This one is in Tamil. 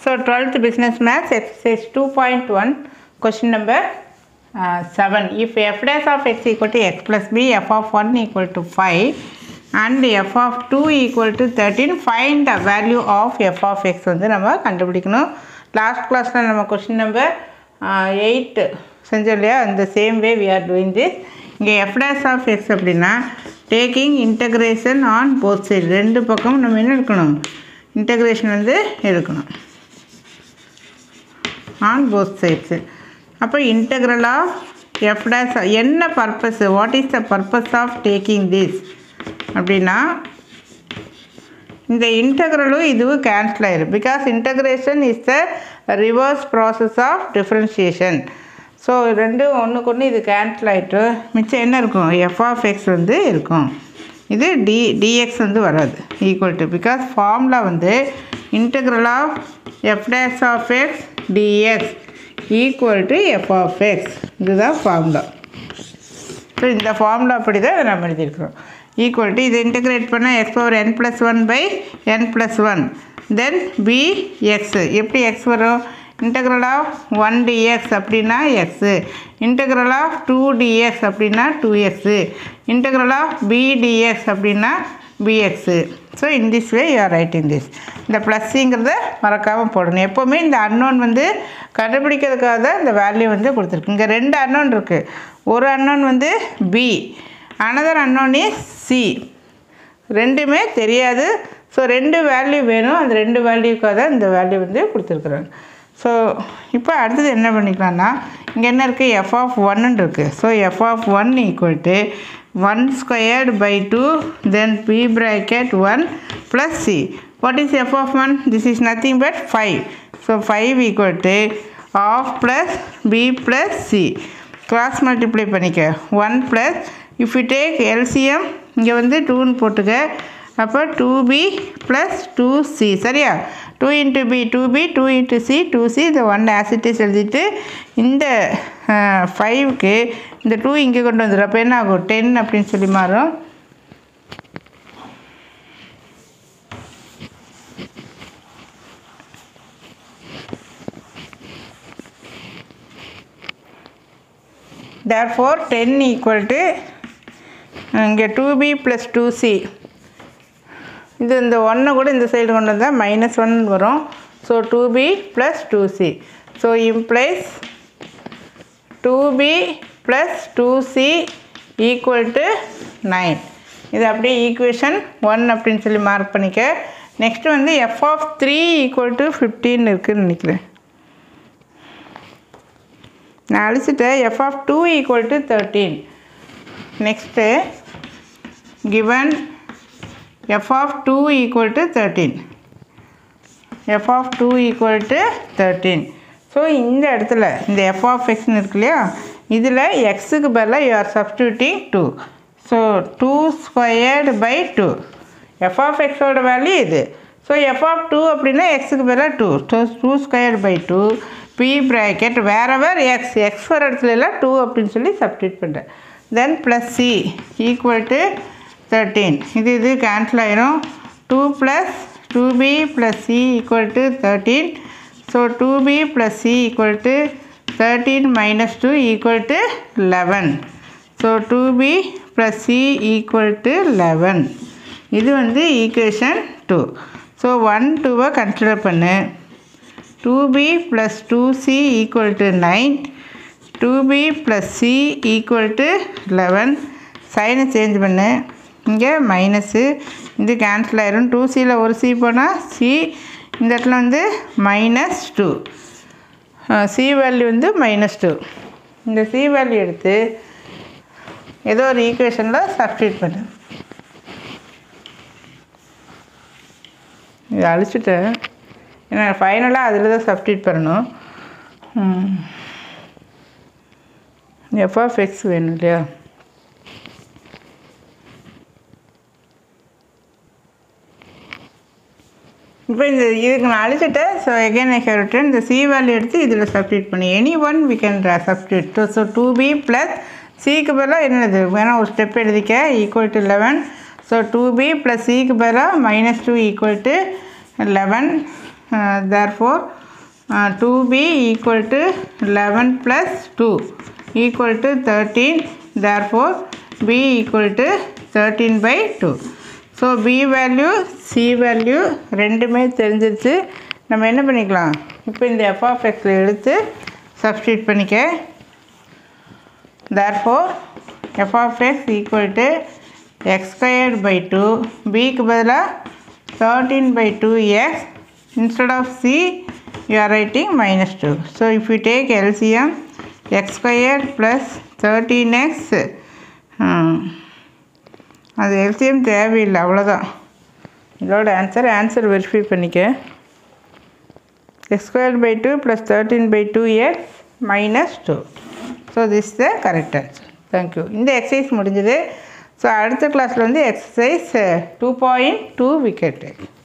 So 12th business maths exercise 2.1 question number 7. If f dash of x equal to x plus b, f of 1 equal to 5 and f of 2 equal to 13, find the value of f of x வந்து நம்ம கண்டுபிடிக்கணும். லாஸ்ட் கிளாஸில் நம்ம கொஸ்டின் நம்பர் 8 செஞ்சோம் இல்லையா, அந்த same way we are doing this. இங்கே f dash of x அப்படின்னா taking integration on both side, ரெண்டு பக்கம் நம்ம என்ன எடுக்கணும், இன்டகிரேஷன் வந்து எடுக்கணும் ஆன் போத் சைட்ஸு. அப்போ இன்டகிரல் ஆஃப் எஃப் டேஷ் என்ன purpose, what is the purpose of taking this அப்படின்னா இந்த இன்டகிரலும் இதுவும் கேன்சல் ஆயிடும். Because integration is the reverse process of differentiation. So ரெண்டும் ஒன்றுக்கு ஒன்று இது கேன்சல் ஆகிட்டு மிச்சம் என்ன இருக்கும், எஃப் ஆஃப் எக்ஸ் வந்து இருக்கும். இது டிஎக்ஸ் வந்து வராது ஈக்குவல் டு, பிகாஸ் ஃபார்முலா வந்து integral of F dash of X D X equal to F of X, இதுதான் ஃபார்முலா. ஸோ இந்த ஃபார்முலா அப்படி தான் இதை நம்ம எழுதியிருக்கிறோம். ஈக்குவல் டு இது இன்டகிரேட் பண்ணால் X power n + 1/n+1 then bx. எப்படி எக்ஸ் வரும், இன்டகிரல் ஆஃப் 1 dx அப்படின்னா எக்ஸு, இன்டகிரல் ஆஃப் 2 dx அப்படின்னா 2x, integral of b dx அப்படின்னா bx. So in this way you R writing this. இந்த ப்ளஸ்ஸுங்கிறத மறக்காமல் போடணும். எப்போவுமே இந்த அன்னோன் வந்து கண்டுபிடிக்கிறதுக்காக தான் இந்த வேல்யூ வந்து கொடுத்துருக்கு. இங்கே ரெண்டு அன்னோன் இருக்குது. ஒரு அன்னோன் வந்து b, another unknown is c. ரெண்டுமே தெரியாது. ஸோ ரெண்டு வேல்யூ வேணும், அந்த ரெண்டு வேல்யூக்காக தான் இந்த வேல்யூ வந்து கொடுத்துருக்குறாங்க. ஸோ இப்போ அடுத்தது என்ன பண்ணிக்கலாம்னா, இங்கே என்ன இருக்குது, எஃப் ஆஃப் 1 இருக்குது. So F of 1 equal to 1/2 then p bracket 1 plus c. What is f of 1? This is nothing but 5. So 5 equal to half plus b plus c. Cross multiply பண்ணிக்க 1 plus, if you take LCM இங்கே வந்து 2ன்னு போட்டுக்க, அப்போ 2b plus 2c. சரியா, 2 into b 2b, 2 into c 2c. இந்த 1 as it is எழுதிட்டு இந்த 5க்கு இந்த 2 இங்கே கொண்டு வந்துடும். அப்போ என்ன ஆகும், 10 அப்படின்னு சொல்லி மாறும். therefore 10 equal to இங்கே 2b plus 2c. இது இந்த 1 கூட இந்த சைடு கொண்டு வந்தால் -1 வரும். So 2b plus 2c. So implies 2b plus 2c equal to 9. இது அப்படியே ஈக்குவேஷன் 1 அப்படின்னு சொல்லி மார்க் பண்ணிக்க. நெக்ஸ்ட் வந்து எஃப் ஆஃப் 3 equal to 15 இருக்குதுன்னு நினைக்கிறேன். நான் அழிச்சிட்டேன். F of 2 equal to 13. Next given f of 2 equal to 13. f of 2 equal to 13. So இந்த இடத்துல இந்த f of xன்னு இருக்கு இல்லையா, இதில் எக்ஸுக்கு பதிலாக you are substituting 2. So 2/2. f of xோட வேல்யூ இது. ஸோ f of 2 அப்படின்னா எக்ஸுக்கு பதிலாக 2. So 2/2 p bracket wherever x வர இடத்துல எல்லாம் 2 அப்படின்னு சொல்லி சப்ஸ்டியூட் பண்ணுறேன். Then plus c equal to 13. இது கேன்சல் ஆயிரும். 2 plus 2b plus c equal to 13. So 2b plus c equal to 13 minus 2 equal to 11. So 2b plus c equal to 11. இது வந்து ஈக்குவேஷன் 2. ஸோ 1 2 கன்சிடர் பண்ணு. 2b plus 2c equal to 9. 2b plus c equal to 11. சைனை சேஞ்ச் பண்ணு. இங்கே மைனஸு, இது கேன்சல் ஆயிரும். 2cயில் ஒரு c போனால் c, இந்த இடத்துல வந்து -2. c வேல்யூ வந்து -2. இந்த c வேல்யூ எடுத்து ஏதோ ஒரு ஈக்குவேஷனில் சப்ஸ்டியூட் பண்ணு. இதை அழிச்சிட்டேன், ஏன்னா ஃபைனலாக அதில் தான் சப்ஸ்டியூட் பண்ணணும். எஃப் ஆஃப் எக்ஸ் வேணும் இல்லையா. இப்போ இந்த இதுக்கு நான் அழிச்சிட்டேன். So again I have written இந்த சி வேல்யூ எடுத்து இதில் சப்ஸ்டியூட் பண்ணி any one we can substitute. So 2b plus சிக்கு பதிலாக என்னது வேணால் ஒரு ஸ்டெப் எழுதிக்க, equal to 11. So 2b plus சிக்கு பதிலாக -2 equal to 11. therefore 2b equal to 11 plus 2 equal to 13, therefore b equal to 13 by 2. So b value c value ரெண்டுமே தெரிஞ்சிருச்சு. நம்ம என்ன பண்ணிக்கலாம், இப்போ இந்த f(x)ல் எடுத்து சப்ஸ்டியூட் பண்ணிக்க. therefore f(x) equal to x squared by 2, bக்கு பதிலாக 13 by 2x, instead of c you are writing minus 2. So if you take LCM, x squared plus 13x, அது LCM தேவையில்லை, அவ்வளோதான் இதோட ஆன்சர் வெரிஃபை பண்ணிக்க. x squared by 2 plus 13 by 2x minus 2. So this is the correct answer. Thank you. இந்த எக்ஸசைஸ் முடிஞ்சது. ஸோ அடுத்த கிளாஸில் வந்து எக்ஸசைஸ் 2.2 we can take.